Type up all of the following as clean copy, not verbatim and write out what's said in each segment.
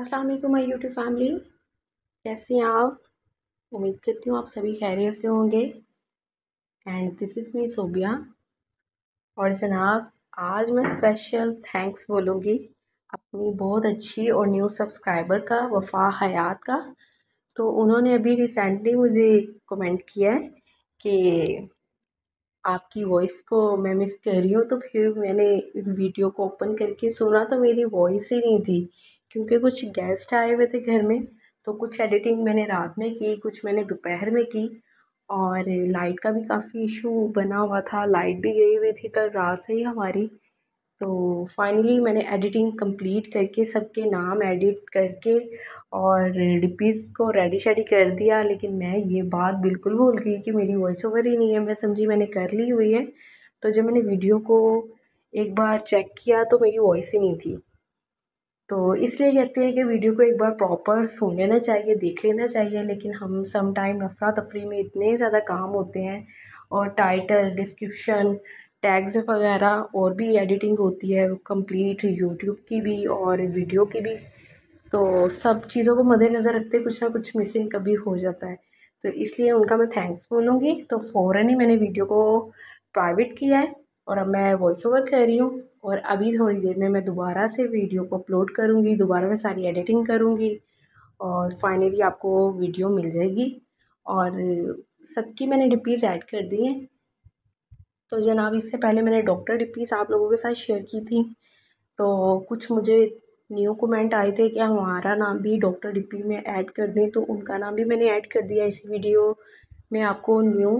अस्सलाम वालेकुम my YouTube family. कैसे हैं आप? उम्मीद करती हूँ आप सभी खैरियत से होंगे। And this is me Sobia. और जनाब, आज मैं स्पेशल थैंक्स बोलूँगी अपनी बहुत अच्छी और न्यू सब्सक्राइबर का, वफ़ा हयात का। तो उन्होंने अभी रिसेंटली मुझे कमेंट किया है कि आपकी वॉइस को मैं मिस कर रही हूँ। तो फिर मैंने वीडियो को ओपन करके सुना तो मेरी वॉइस ही नहीं थी, क्योंकि कुछ गेस्ट आए हुए थे घर में। तो कुछ एडिटिंग मैंने रात में की, कुछ मैंने दोपहर में की। और लाइट का भी काफ़ी इशू बना हुआ था, लाइट भी गई हुई थी कल रात से ही हमारी। तो फाइनली मैंने एडिटिंग कंप्लीट करके सबके नाम एडिट करके और डीपीज़ को रेडी शेडी कर दिया। लेकिन मैं ये बात बिल्कुल भूल गई कि मेरी वॉइस ओवर ही नहीं है। मैं समझी मैंने कर ली हुई है। तो जब मैंने वीडियो को एक बार चेक किया तो मेरी वॉइस ही नहीं थी। तो इसलिए कहते हैं कि वीडियो को एक बार प्रॉपर सुन लेना चाहिए, देख लेना चाहिए। लेकिन हम सम टाइम अफरा तफरी में इतने ज़्यादा काम होते हैं, और टाइटल, डिस्क्रिप्शन, टैग्स वगैरह, और भी एडिटिंग होती है कंप्लीट यूट्यूब की भी और वीडियो की भी। तो सब चीज़ों को मद्देनज़र रखते कुछ ना कुछ मिसिंग कभी हो जाता है। तो इसलिए उनका मैं थैंक्स बोलूँगी। तो फ़ौरन ही मैंने वीडियो को प्राइवेट किया है और अब मैं वॉइस ओवर कर रही हूँ। और अभी थोड़ी देर में मैं दोबारा से वीडियो को अपलोड करूँगी, दोबारा से सारी एडिटिंग करूँगी और फाइनली आपको वीडियो मिल जाएगी। और सबकी मैंने डिपीज़ ऐड कर दी हैं। तो जनाब, इससे पहले मैंने डॉक्टर डिपीज़ आप लोगों के साथ शेयर की थी। तो कुछ मुझे न्यू कमेंट आए थे कि हमारा नाम भी डॉक्टर डिपी में ऐड कर दें, तो उनका नाम भी मैंने ऐड कर दिया। इस वीडियो में आपको न्यू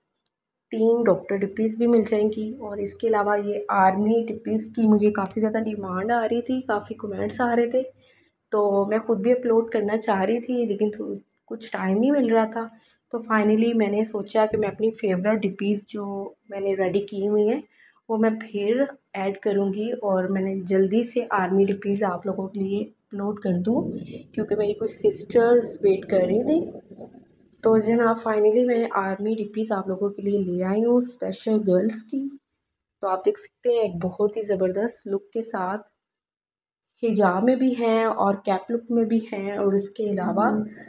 3 डॉक्टर डिपीज़ भी मिल जाएंगी। और इसके अलावा ये आर्मी डिपीज़ की मुझे काफ़ी ज़्यादा डिमांड आ रही थी, काफ़ी कमेंट्स आ रहे थे। तो मैं ख़ुद भी अपलोड करना चाह रही थी, लेकिन कुछ टाइम नहीं मिल रहा था। तो फाइनली मैंने सोचा कि मैं अपनी फेवरेट डिपीज़ जो मैंने रेडी की हुई हैं वो मैं फिर ऐड करूँगी, और मैंने जल्दी से आर्मी डिपीज़ आप लोगों के लिए अपलोड कर दूँ, क्योंकि मेरी कुछ सिस्टर्स वेट कर रही थी। तो जनाब, फाइनली मैं आर्मी डिपीज़ आप लोगों के लिए ले आई हूँ, स्पेशल गर्ल्स की। तो आप देख सकते हैं एक बहुत ही ज़बरदस्त लुक के साथ, हिजाब में भी हैं और कैप लुक में भी हैं, और इसके अलावा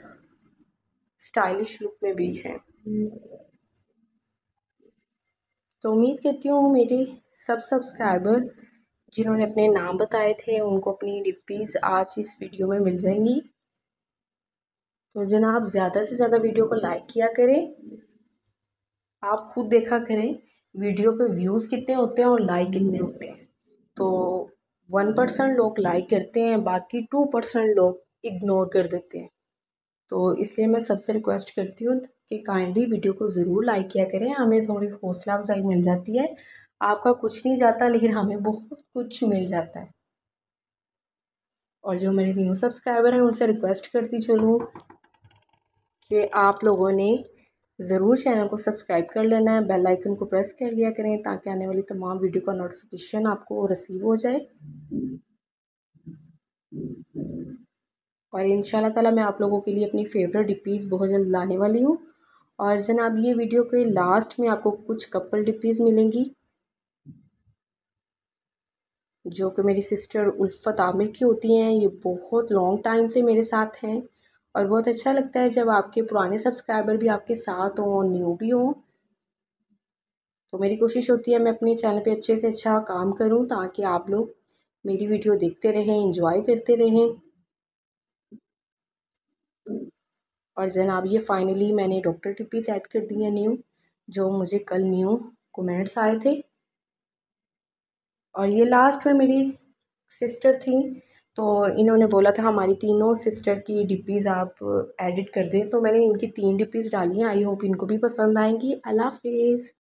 स्टाइलिश लुक में भी हैं। तो उम्मीद करती हूँ मेरे सब सब्सक्राइबर जिन्होंने अपने नाम बताए थे उनको अपनी डिपीज़ आज इस वीडियो में मिल जाएंगी। तो जनाब, ज़्यादा से ज़्यादा वीडियो को लाइक किया करें। आप खुद देखा करें वीडियो पे व्यूज़ कितने होते हैं और लाइक कितने होते हैं। तो 1% लोग लाइक करते हैं, बाकी 2% लोग इग्नोर कर देते हैं। तो इसलिए मैं सबसे रिक्वेस्ट करती हूँ कि काइंडली वीडियो को ज़रूर लाइक किया करें, हमें थोड़ी हौसला अफजाई मिल जाती है। आपका कुछ नहीं जाता, लेकिन हमें बहुत कुछ मिल जाता है। और जो मेरे न्यू सब्सक्राइबर हैं उनसे रिक्वेस्ट करती चलूँ कि आप लोगों ने ज़रूर चैनल को सब्सक्राइब कर लेना है, बेल आइकन को प्रेस कर लिया करें, ताकि आने वाली तमाम वीडियो का नोटिफिकेशन आपको रिसीव हो जाए। और इंशाल्लाह ताला मैं आप लोगों के लिए अपनी फेवरेट डिपीज़ बहुत जल्द लाने वाली हूँ। और जनाब, ये वीडियो के लास्ट में आपको कुछ कपल डिपीज़ मिलेंगी, जो कि मेरी सिस्टर उल्फ़त आमिर की होती हैं। ये बहुत लॉन्ग टाइम से मेरे साथ हैं, और बहुत अच्छा लगता है जब आपके पुराने सब्सक्राइबर भी आपके साथ हों, न्यू भी हों। तो मेरी कोशिश होती है मैं अपने चैनल पे अच्छे से अच्छा काम करूं, ताकि आप लोग मेरी वीडियो देखते रहें, एंजॉय करते रहें। और जनाब, ये फाइनली मैंने डॉक्टर टिप्पीज़ ऐड कर दी है न्यू, जो मुझे कल न्यू कमेंट्स आए थे। और ये लास्ट में मेरी सिस्टर थी, तो इन्होंने बोला था हमारी तीनों सिस्टर की डिपीज़ आप एडिट कर दें। तो मैंने इनकी 3 डिपीज़ डाली हैं। आई होप इनको भी पसंद आएंगी। अल्लाह हाफिज़।